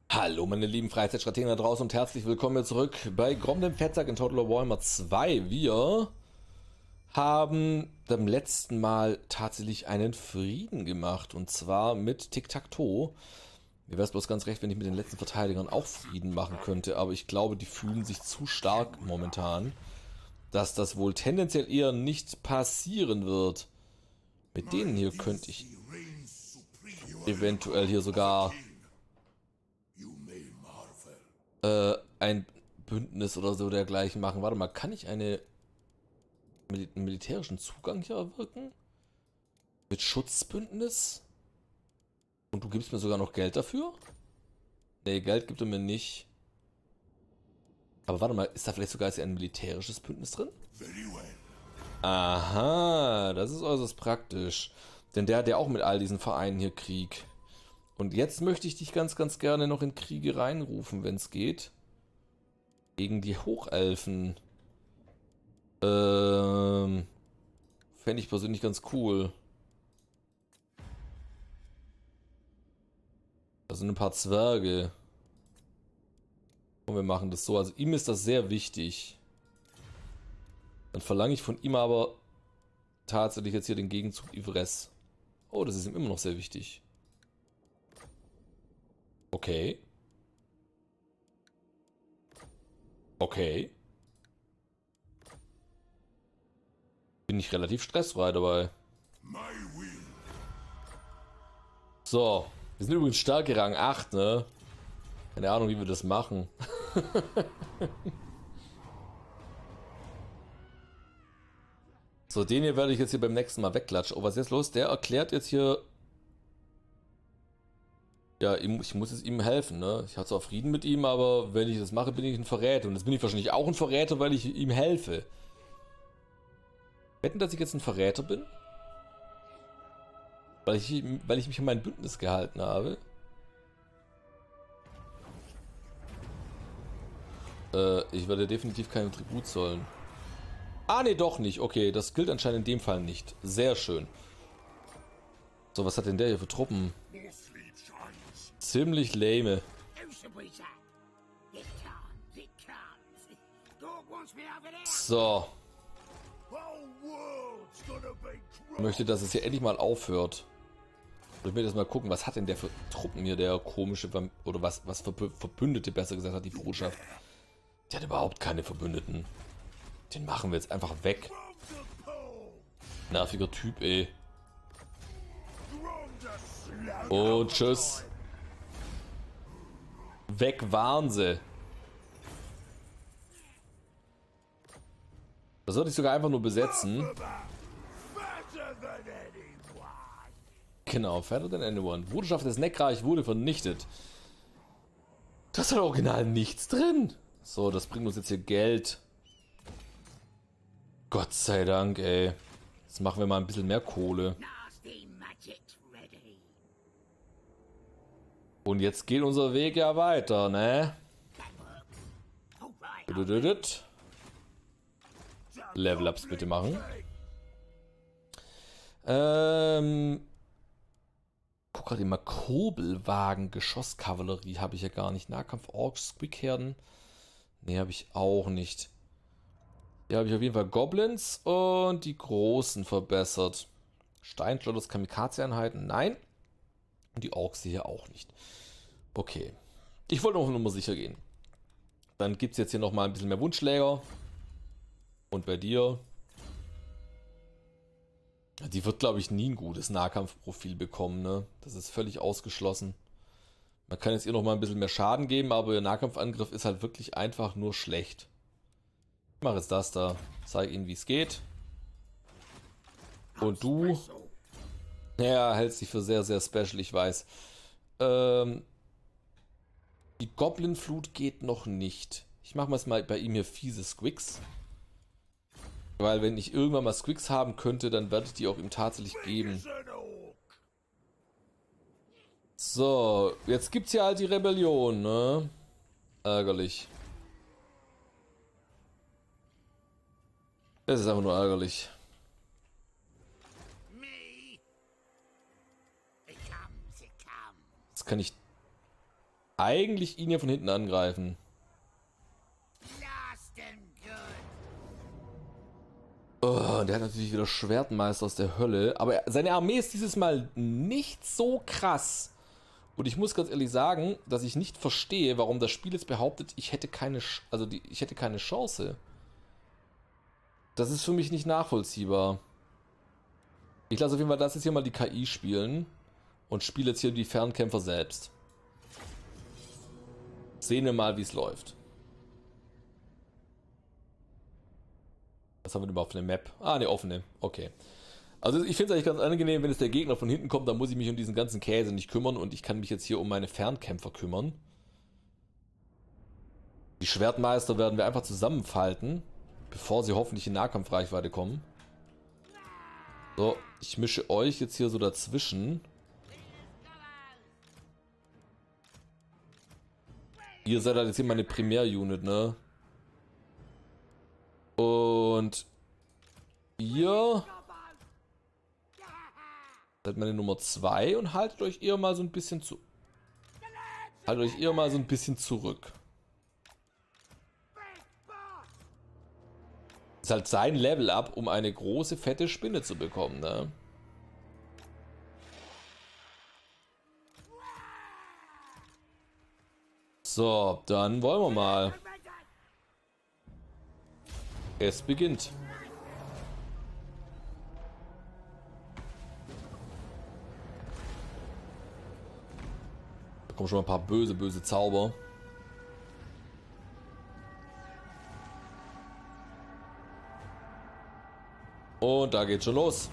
Hallo meine lieben Freizeitstrategen da draußen und herzlich willkommen hier zurück bei Grom dem Fettsack in Total War Warhammer 2. Wir haben beim letzten Mal tatsächlich einen Frieden gemacht und zwar mit Tic-Tac-Toe. Mir wäre es bloß ganz recht, wenn ich mit den letzten Verteidigern auch Frieden machen könnte, aber ich glaube, die fühlen sich zu stark momentan, dass das wohl tendenziell eher nicht passieren wird. Mit denen hier könnte ich eventuell hier sogar ein Bündnis oder so dergleichen machen. Warte mal, kann ich einen militärischen Zugang hier erwirken? Mit Schutzbündnis? Und du gibst mir sogar noch Geld dafür? Nee, Geld gibt er mir nicht. Aber warte mal, ist da vielleicht sogar jetzt ein militärisches Bündnis drin? Aha, das ist äußerst praktisch. Denn der hat ja auch mit all diesen Vereinen hier Krieg. Und jetzt möchte ich dich ganz gerne noch in Kriege reinrufen, wenn es geht. Gegen die Hochelfen. Fände ich persönlich ganz cool. Da sind ein paar Zwerge. Und wir machen das so. Also ihm ist das sehr wichtig. Dann verlange ich von ihm aber tatsächlich jetzt hier den Gegenzug Ivresse. Oh, das ist ihm immer noch sehr wichtig. Okay. Okay. Bin ich relativ stressfrei dabei. So. Wir sind übrigens starke Rang 8, ne? Keine Ahnung, wie wir das machen. So, den hier werde ich jetzt hier beim nächsten Mal wegklatschen. Oh, was ist jetzt los? Der erklärt jetzt hier... Ja, ich muss jetzt ihm helfen, ne? Ich habe zwar Frieden mit ihm, aber wenn ich das mache, bin ich ein Verräter. Und jetzt bin ich wahrscheinlich auch ein Verräter, weil ich ihm helfe. Wetten, dass ich jetzt ein Verräter bin? Weil ich mich an mein Bündnis gehalten habe? Ich werde definitiv keinen Tribut zollen. Ah, nee, doch nicht. Okay, das gilt anscheinend in dem Fall nicht. Sehr schön. So, was hat denn der hier für Truppen? Ziemlich lame. So. Ich möchte, dass es hier endlich mal aufhört. Ich will jetzt mal gucken, was hat denn der für Truppen hier, der komische, oder was für Verbündete, besser gesagt, hat die Bruderschaft. Der hat überhaupt keine Verbündeten. Den machen wir jetzt einfach weg. Nerviger Typ, ey. Und tschüss. Weg waren sie. Das sollte ich sogar einfach nur besetzen. Genau, fatter than anyone. Bruderschaft des Neckreich wurde vernichtet. Das hat original nichts drin. So, das bringt uns jetzt hier Geld. Gott sei Dank, ey. Jetzt machen wir mal ein bisschen mehr Kohle. Und jetzt geht unser Weg ja weiter, ne? Level-Ups bitte machen. Guck gerade immer, Kurbelwagen, Geschosskavallerie habe ich ja gar nicht. Nahkampf, Orks, Squeakherden. Ne, habe ich auch nicht. Hier habe ich auf jeden Fall Goblins und die Großen verbessert. Steinschlotters, Kamikaze-Einheiten, nein. Und die Orks hier auch nicht. Okay. Ich wollte auf Nummer sicher gehen. Dann gibt es jetzt hier nochmal ein bisschen mehr Wunschschläger. Und bei dir. Die wird, glaube ich, nie ein gutes Nahkampfprofil bekommen, ne? Das ist völlig ausgeschlossen. Man kann jetzt ihr noch mal ein bisschen mehr Schaden geben, aber ihr Nahkampfangriff ist halt wirklich einfach nur schlecht. Ich mache jetzt das da. Zeige ihnen, wie es geht. Und du? Ja, hältst dich für sehr special, ich weiß. Die Goblin-Flut geht noch nicht. Ich mache mal bei ihm hier fiese Squicks. Weil wenn ich irgendwann mal Squicks haben könnte, dann werde ich die auch ihm tatsächlich geben. So, jetzt gibt's ja halt die Rebellion, ne? Ärgerlich. Es ist einfach nur ärgerlich. Jetzt kann ich eigentlich ihn hier von hinten angreifen. Oh, der hat natürlich wieder Schwertmeister aus der Hölle. Aber seine Armee ist dieses Mal nicht so krass. Und ich muss ganz ehrlich sagen, dass ich nicht verstehe, warum das Spiel jetzt behauptet, ich hätte keine Chance. Das ist für mich nicht nachvollziehbar. Ich lasse auf jeden Fall das jetzt hier mal die KI spielen und spiele jetzt hier die Fernkämpfer selbst. Sehen wir mal, wie es läuft. Was haben wir denn überhaupt für eine Map? Ah, eine offene. Okay. Also ich finde es eigentlich ganz angenehm, wenn es der Gegner von hinten kommt, dann muss ich mich um diesen ganzen Käse nicht kümmern und ich kann mich jetzt hier um meine Fernkämpfer kümmern. Die Schwertmeister werden wir einfach zusammenfalten, bevor sie hoffentlich in Nahkampfreichweite kommen. So, ich mische euch jetzt hier so dazwischen. Ihr seid halt jetzt hier meine Primär-Unit, ne? Und ihr seid meine Nummer 2 und haltet euch eher mal so ein bisschen zurück. Ist halt sein Level-Up, um eine große, fette Spinne zu bekommen, ne? So, dann wollen wir mal. Es beginnt. Da kommen schon mal ein paar böse, böse Zauber. Und da geht's schon los.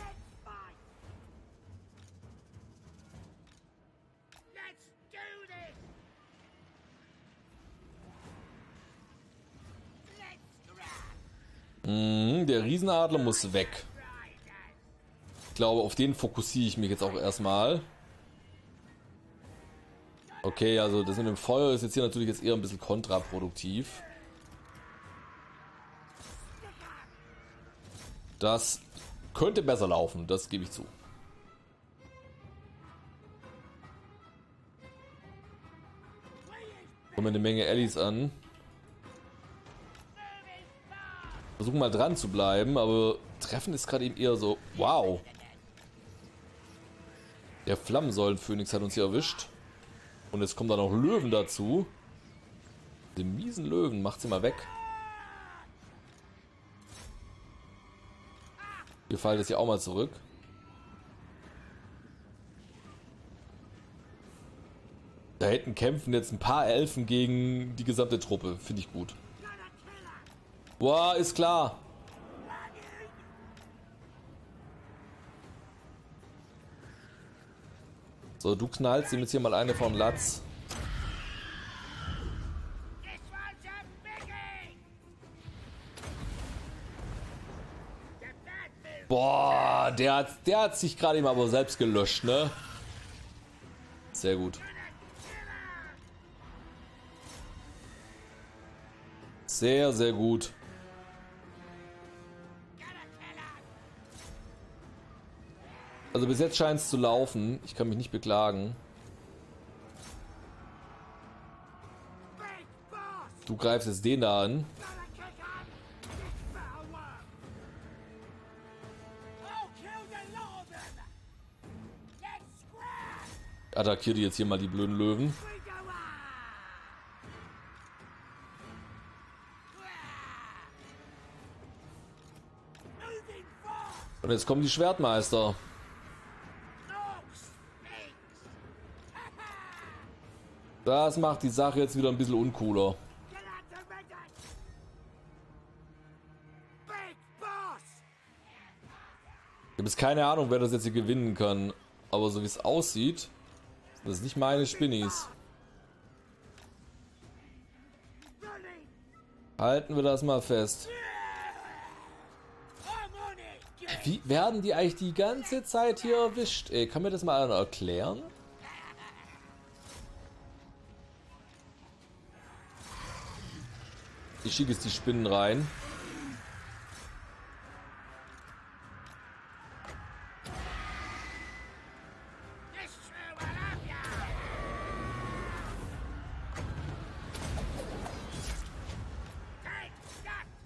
Der Riesenadler muss weg. Ich glaube, auf den fokussiere ich mich jetzt auch erstmal. Okay, also das mit dem Feuer ist jetzt hier natürlich jetzt eher ein bisschen kontraproduktiv. Das könnte besser laufen, das gebe ich zu. Kommen eine Menge Allies an. Versuchen mal dran zu bleiben, aber Treffen ist gerade eben eher so, wow. Der Flammensäulenphönix hat uns hier erwischt. Und jetzt kommen da noch Löwen dazu. Den miesen Löwen, macht sie mal weg. Ihr fallt jetzt hier auch mal zurück. Da hinten kämpfen jetzt ein paar Elfen gegen die gesamte Truppe. Finde ich gut. Boah, ist klar. So, du knallst ihm jetzt hier mal eine von Latz. Boah, der hat sich gerade eben aber selbst gelöscht, ne? Sehr gut. Sehr, sehr gut. Also bis jetzt scheint es zu laufen. Ich kann mich nicht beklagen. Du greifst jetzt den da an. Attackiert jetzt hier mal die blöden Löwen. Und jetzt kommen die Schwertmeister. Das macht die Sache jetzt wieder ein bisschen uncooler. Ich habe jetzt keine Ahnung, wer das jetzt hier gewinnen kann. Aber so wie es aussieht, sind das nicht meine Spinnis. Halten wir das mal fest. Wie werden die eigentlich die ganze Zeit hier erwischt? Ey, kann mir das mal einer erklären? Ich schicke jetzt die Spinnen rein.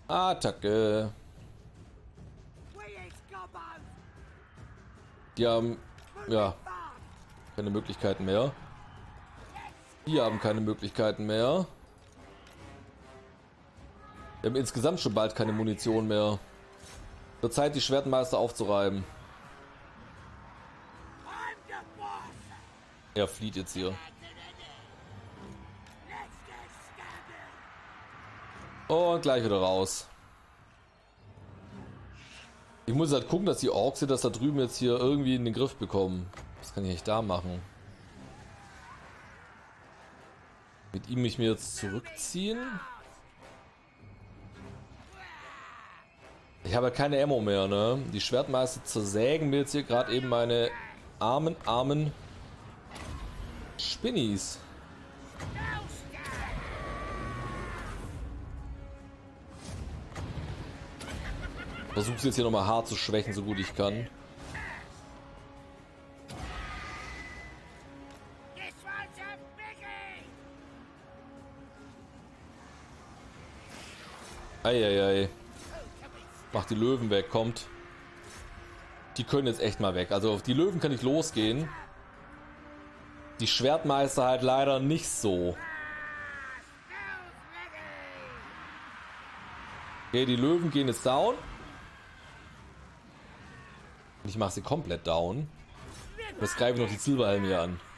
Attacke. Die haben, ja, keine Möglichkeiten mehr. Die haben keine Möglichkeiten mehr. Wir haben insgesamt schon bald keine Munition mehr. Wird Zeit, die Schwertmeister aufzureiben. Er flieht jetzt hier. Und gleich wieder raus. Ich muss halt gucken, dass die Orks das da drüben jetzt hier irgendwie in den Griff bekommen. Was kann ich eigentlich da machen? Mit ihm mich mir jetzt zurückziehen? Ich habe keine Ammo mehr, ne? Die Schwertmeister zersägen mir jetzt hier gerade eben meine armen Spinnies. Versuche jetzt hier nochmal hart zu schwächen, so gut ich kann. Eieiei. Macht die Löwen weg, kommt. Die können jetzt echt mal weg. Also auf die Löwen kann ich losgehen. Die Schwertmeister halt leider nicht so. Okay, die Löwen gehen jetzt down. Ich mache sie komplett down. Jetzt greife ich noch die Silberhelme hier an.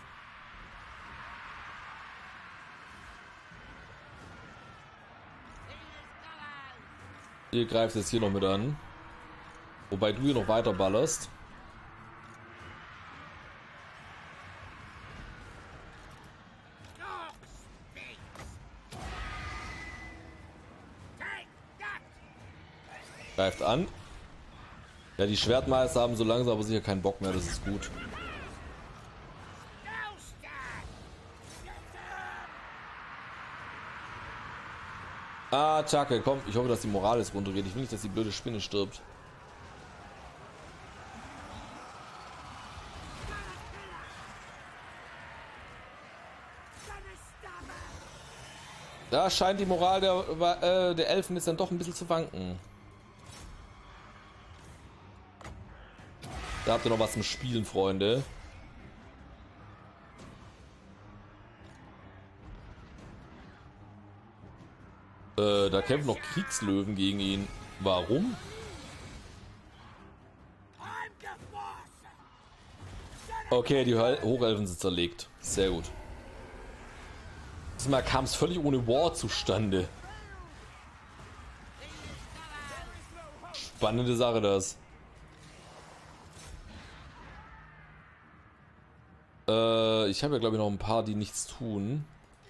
Ihr greift jetzt hier noch mit an. Wobei du hier noch weiter ballerst. Greift an. Ja, die Schwertmeister haben so langsam aber sicher keinen Bock mehr, das ist gut. Attacke, komm, ich hoffe, dass die Moral jetzt runtergeht. Ich will nicht, dass die blöde Spinne stirbt. Da scheint die Moral der Elfen jetzt dann doch ein bisschen zu wanken. Da habt ihr noch was zum Spielen, Freunde. Da kämpfen noch Kriegslöwen gegen ihn. Warum? Okay, die Hochelfen sind zerlegt. Sehr gut. Diesmal kam es völlig ohne War zustande. Spannende Sache das. Ich habe ja glaube ich noch ein paar, die nichts tun.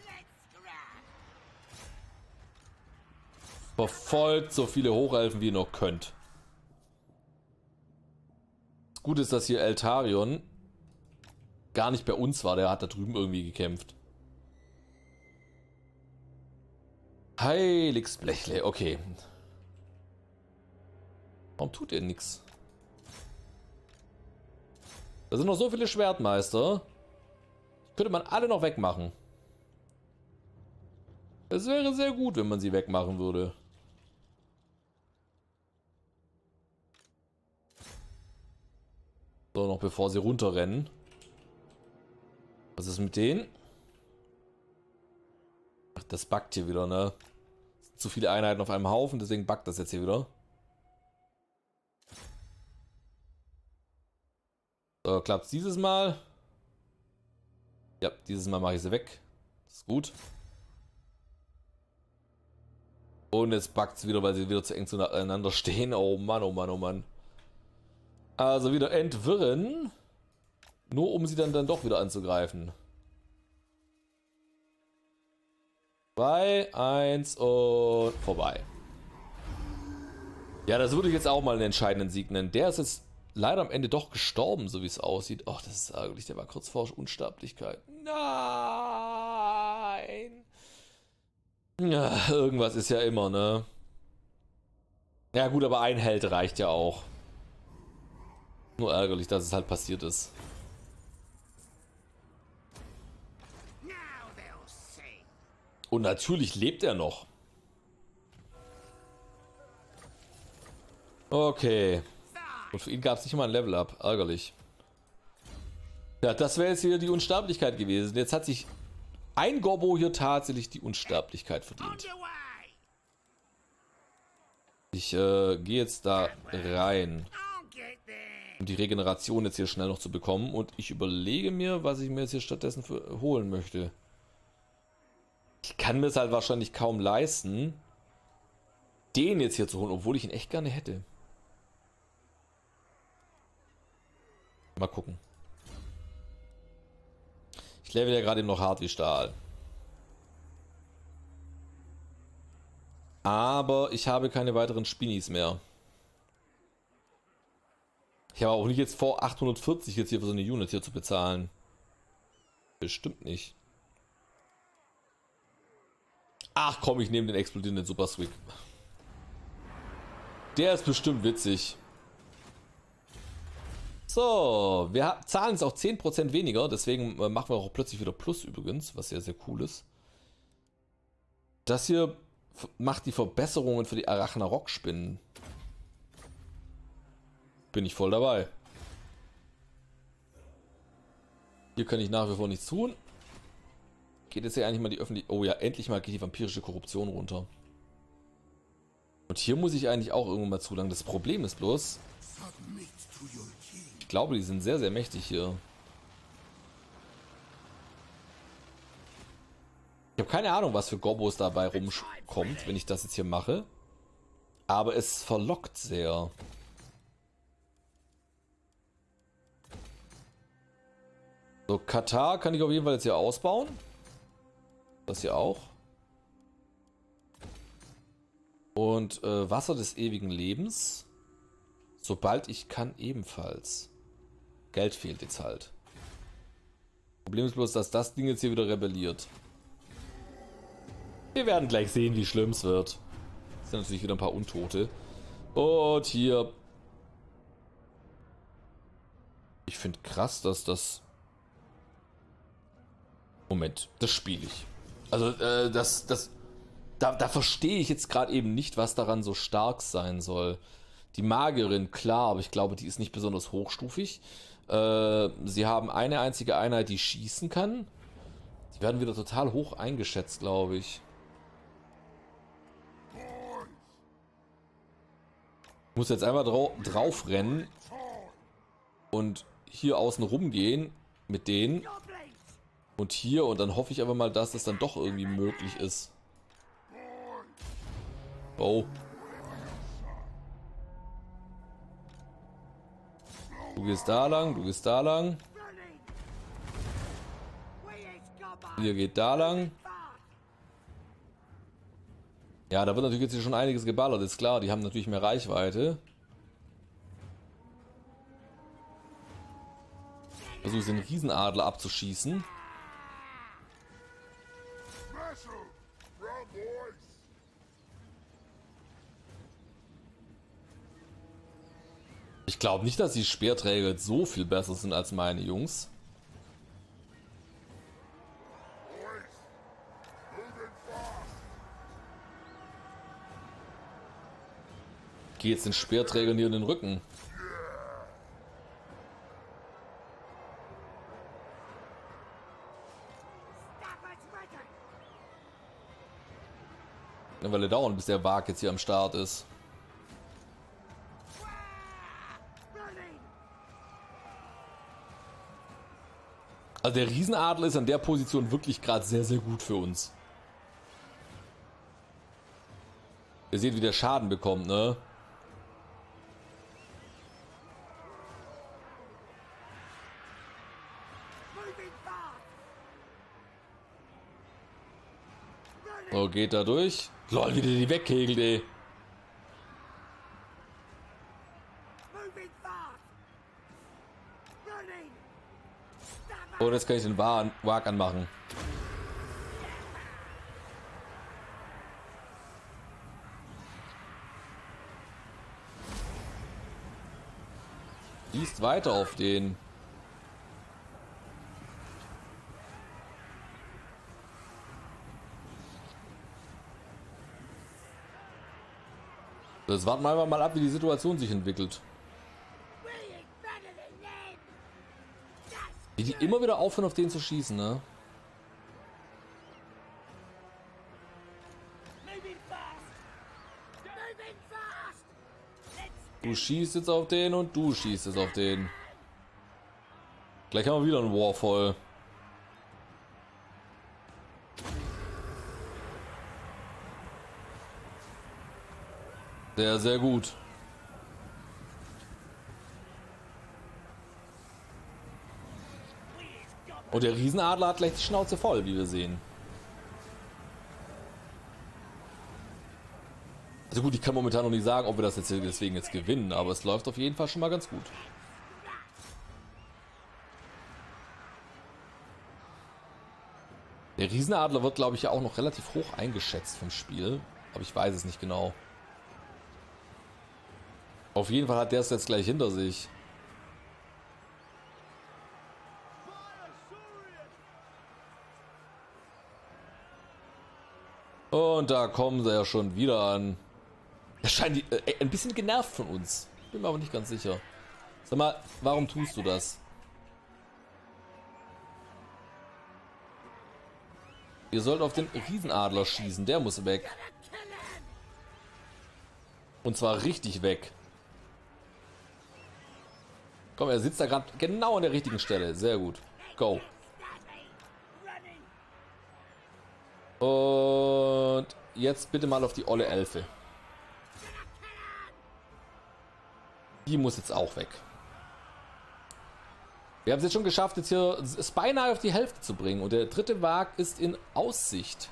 Verfolgt so viele Hochelfen wie ihr noch könnt. Das Gute ist, dass hier Eltarion gar nicht bei uns war, der hat da drüben irgendwie gekämpft. Heiliges Blechle, okay. Warum tut ihr nichts? Da sind noch so viele Schwertmeister. Könnte man alle noch wegmachen. Es wäre sehr gut, wenn man sie wegmachen würde. So, noch bevor sie runterrennen. Was ist mit denen? Ach, das buggt hier wieder, ne? Zu viele Einheiten auf einem Haufen, deswegen buggt das jetzt hier wieder. So, klappt's dieses Mal? Ja, dieses Mal mache ich sie weg. Das ist gut. Und jetzt buggt es wieder, weil sie wieder zu eng zueinander stehen. Oh Mann, oh Mann, oh Mann. Also wieder entwirren. Nur um sie dann doch wieder anzugreifen. 2, 1 und vorbei. Ja, das würde ich jetzt auch mal einen entscheidenden Sieg nennen. Der ist jetzt leider am Ende doch gestorben, so wie es aussieht. Ach, das ist ärgerlich. Der war kurz vor Unsterblichkeit. Nein! Ja, irgendwas ist ja immer, ne? Ja gut, aber ein Held reicht ja auch. Nur ärgerlich, dass es halt passiert ist. Und natürlich lebt er noch. Okay. Und für ihn gab es nicht mal ein Level-Up. Ärgerlich. Ja, das wäre jetzt wieder die Unsterblichkeit gewesen. Jetzt hat sich ein Gobbo hier tatsächlich die Unsterblichkeit verdient. Ich gehe jetzt da rein, um die Regeneration jetzt hier schnell noch zu bekommen. Und ich überlege mir, was ich mir jetzt hier stattdessen holen möchte. Ich kann mir es halt wahrscheinlich kaum leisten, den jetzt hier zu holen, obwohl ich ihn echt gerne hätte. Mal gucken. Ich level ja gerade eben noch hart wie Stahl. Aber ich habe keine weiteren Spinis mehr. Ich habe auch nicht jetzt vor, 840 jetzt hier für so eine Unit hier zu bezahlen. Bestimmt nicht. Ach komm, ich nehme den explodierenden Super Swig. Der ist bestimmt witzig. So, wir zahlen jetzt auch 10% weniger, deswegen machen wir auch plötzlich wieder Plus übrigens, was sehr, sehr cool ist. Das hier macht die Verbesserungen für die Arachnarok-Spinnen. Bin ich voll dabei. Hier kann ich nach wie vor nichts tun. Geht jetzt ja eigentlich mal die öffentliche... Oh ja, endlich mal geht die vampirische Korruption runter. Und hier muss ich eigentlich auch irgendwann mal zulangen. Das Problem ist bloß... Ich glaube, die sind sehr, sehr mächtig hier. Ich habe keine Ahnung, was für Gobbos dabei rumkommt, wenn ich das jetzt hier mache. Aber es verlockt sehr. So, Katar kann ich auf jeden Fall jetzt hier ausbauen. Das hier auch. Und Wasser des ewigen Lebens. Sobald ich kann, ebenfalls. Geld fehlt jetzt halt. Problem ist bloß, dass das Ding jetzt hier wieder rebelliert. Wir werden gleich sehen, wie schlimm es wird. Es sind natürlich wieder ein paar Untote. Und hier. Ich finde krass, dass das... Moment, das spiele ich. Also, da verstehe ich jetzt gerade eben nicht, was daran so stark sein soll. Die Magierin, klar, aber ich glaube, die ist nicht besonders hochstufig. Sie haben eine einzige Einheit, die schießen kann. Die werden wieder total hoch eingeschätzt, glaube ich. Ich muss jetzt einfach drauf rennen und hier außen rumgehen mit denen. Und hier, und dann hoffe ich aber mal, dass das dann doch irgendwie möglich ist. Oh. Du gehst da lang, du gehst da lang. Hier geht da lang. Ja, da wird natürlich jetzt hier schon einiges geballert, ist klar. Die haben natürlich mehr Reichweite. Versuche den Riesenadler abzuschießen. Ich glaube nicht, dass die Speerträger jetzt so viel besser sind als meine Jungs. Ich gehe jetzt den Speerträgern hier in den Rücken. Eine Weile dauern, bis der Wag jetzt hier am Start ist. Also der Riesenadler ist an der Position wirklich gerade sehr, sehr gut für uns. Ihr seht, wie der Schaden bekommt, ne? So, geht da durch. Lol, wie der die wegkegelt, ey. Und jetzt kann ich den Wag anmachen. Liest weiter auf den. Das warten wir einfach mal ab, wie die Situation sich entwickelt. Die immer wieder aufhören, auf den zu schießen, ne? Du schießt jetzt auf den und du schießt jetzt auf den. Gleich haben wir wieder einen War voll. Sehr, sehr gut. Und der Riesenadler hat gleich die Schnauze voll, wie wir sehen. Also gut, ich kann momentan noch nicht sagen, ob wir das jetzt deswegen jetzt gewinnen, aber es läuft auf jeden Fall schon mal ganz gut. Der Riesenadler wird, glaube ich, ja auch noch relativ hoch eingeschätzt vom Spiel, aber ich weiß es nicht genau. Auf jeden Fall hat der es jetzt gleich hinter sich. Und da kommen sie ja schon wieder an. Er scheint ein bisschen genervt von uns. Bin mir aber nicht ganz sicher. Sag mal, warum tust du das? Ihr sollt auf den Riesenadler schießen. Der muss weg. Und zwar richtig weg. Komm, er sitzt da gerade genau an der richtigen Stelle. Sehr gut. Go. Und jetzt bitte mal auf die olle Elfe. Die muss jetzt auch weg. Wir haben es jetzt schon geschafft, jetzt hier es beinahe auf die Hälfte zu bringen. Und der dritte Wag ist in Aussicht.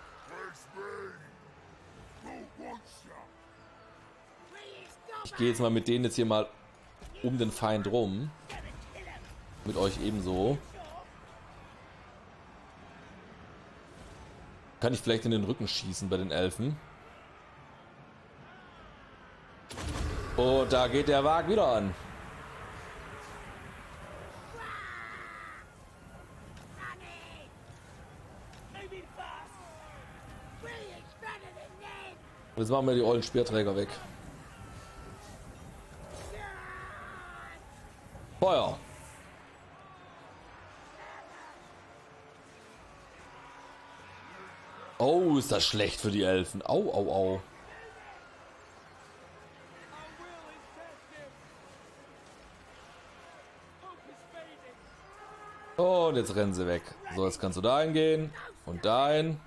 Ich gehe jetzt mal mit denen jetzt hier mal um den Feind rum. Mit euch ebenso. Kann ich vielleicht in den Rücken schießen bei den Elfen. Und da geht der Wag wieder an. Und jetzt machen wir die ollen Speerträger weg. Feuer! Oh, ist das schlecht für die Elfen. Au, au, au. Und jetzt rennen sie weg. So, jetzt kannst du da hingehen. Und dahin.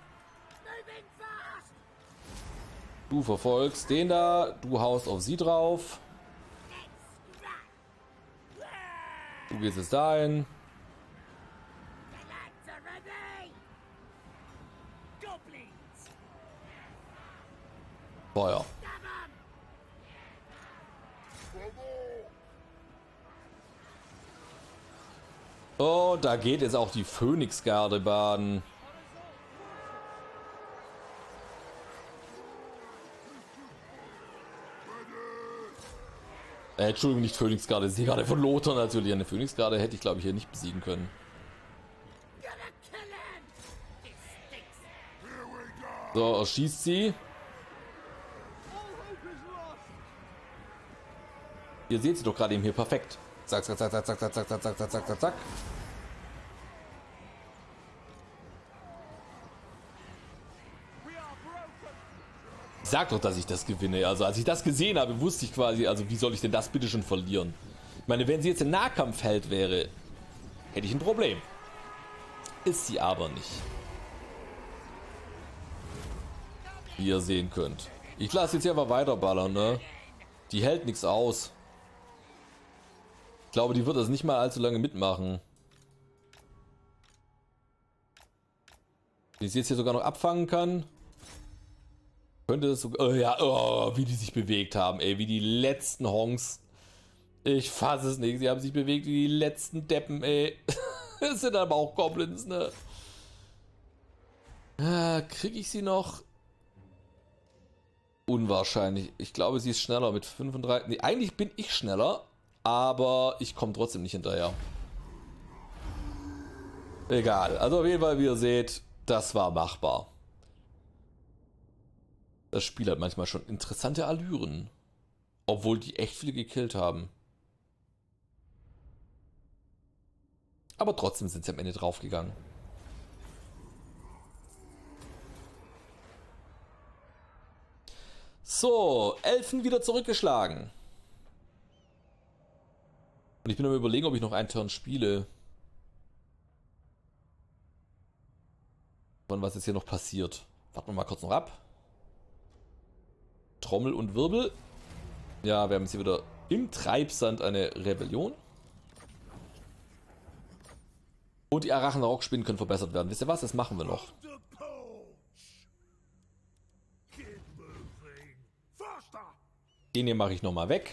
Du verfolgst den da. Du haust auf sie drauf. Du gehst jetzt dahin. Feuer. Oh, da geht jetzt auch die Phönixgarde baden. Entschuldigung, nicht Phönixgarde, die Garde von Lothar natürlich. Eine Phönixgarde hätte ich, glaube ich, hier nicht besiegen können. So, erschießt sie. Ihr seht sie doch gerade eben hier perfekt. Zack, zack, zack, zack, zack, zack, zack, zack, zack, zack, zack, zack. Ich sag doch, dass ich das gewinne. Also als ich das gesehen habe, wusste ich quasi, also wie soll ich denn das bitte schon verlieren? Ich meine, wenn sie jetzt im Nahkampfheld wäre, hätte ich ein Problem. Ist sie aber nicht. Wie ihr sehen könnt. Ich lasse jetzt hier einfach weiterballern, ne? Die hält nichts aus. Ich glaube, die wird das nicht mal allzu lange mitmachen. Wenn ich sie jetzt hier sogar noch abfangen kann, könnte es sogar... Oh ja, oh, wie die sich bewegt haben, ey. Wie die letzten Honks. Ich fasse es nicht. Sie haben sich bewegt wie die letzten Deppen, ey. Das sind aber auch Goblins, ne? Kriege ich sie noch? Unwahrscheinlich. Ich glaube, sie ist schneller mit 35. Nee, eigentlich bin ich schneller, aber ich komme trotzdem nicht hinterher. Egal. Also auf jeden Fall, wie ihr seht, das war machbar. Das Spiel hat manchmal schon interessante Allüren. Obwohl die echt viele gekillt haben. Aber trotzdem sind sie am Ende draufgegangen. So, Elfen wieder zurückgeschlagen. Und ich bin am Überlegen, ob ich noch einen Turn spiele. Und was jetzt hier noch passiert. Warten wir mal kurz noch ab. Trommel und Wirbel. Ja, wir haben jetzt hier wieder im Treibsand eine Rebellion. Und die Arachnarok-Spinnen können verbessert werden. Wisst ihr was? Das machen wir noch. Den hier mache ich nochmal weg.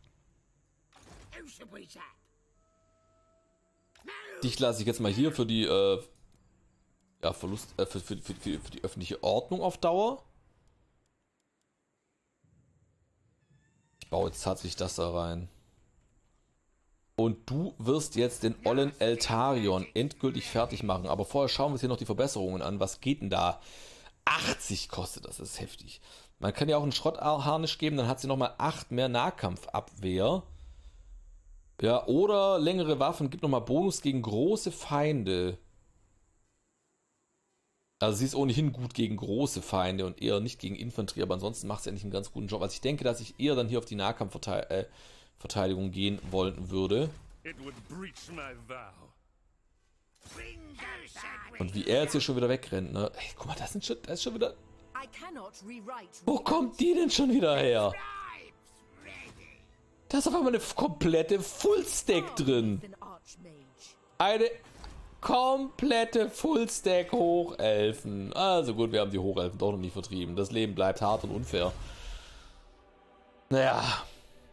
Dich lasse ich jetzt mal hier für die ja, Verlust, für die öffentliche Ordnung auf Dauer. Ich baue jetzt tatsächlich das da rein. Und du wirst jetzt den ollen Eltarion endgültig fertig machen. Aber vorher schauen wir uns hier noch die Verbesserungen an. Was geht denn da? 80 kostet das, das ist heftig. Man kann ja auch einen Schrottharnisch geben, dann hat sie nochmal 8 mehr Nahkampfabwehr. Ja, oder längere Waffen, gibt nochmal Bonus gegen große Feinde. Also sie ist ohnehin gut gegen große Feinde und eher nicht gegen Infanterie, aber ansonsten macht sie eigentlich einen ganz guten Job. Also ich denke, dass ich eher dann hier auf die Nahkampfverteidigung gehen wollen würde. Und wie er jetzt hier schon wieder wegrennt, ne? Ey, guck mal, das ist schon wieder... Wo kommt die denn schon wieder her? Da ist auf einmal eine komplette Fullstack drin. Eine komplette Fullstack Hochelfen. Also gut, wir haben die Hochelfen doch noch nicht vertrieben. Das Leben bleibt hart und unfair. Naja.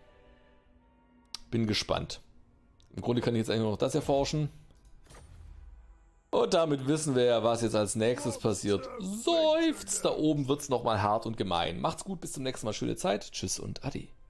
Bin gespannt. Im Grunde kann ich jetzt eigentlich nur noch das erforschen. Und damit wissen wir ja, was jetzt als nächstes passiert. Seufzt, da oben wird es nochmal hart und gemein. Macht's gut, bis zum nächsten Mal. Schöne Zeit. Tschüss und Ade.